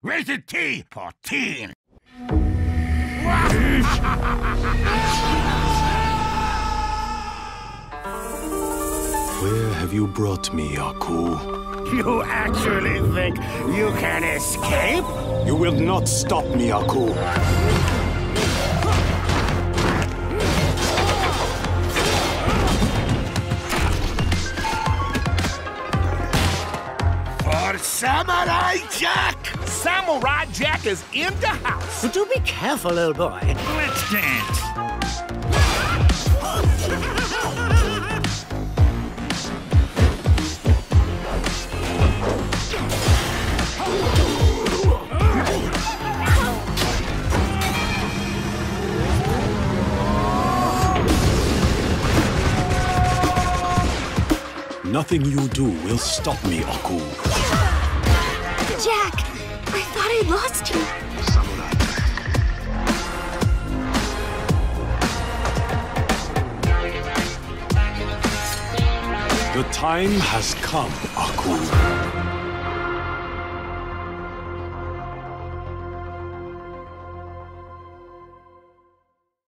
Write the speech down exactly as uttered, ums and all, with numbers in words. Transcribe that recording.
Rated T for teen. Where have you brought me, Aku? You actually think you can escape? You will not stop me, Aku. For Samurai Jack! Samurai Jack is in the house. Do be careful, old boy. Let's dance. Nothing you do will stop me, Aku. Jack, I thought I lost you. The time has come, Aku.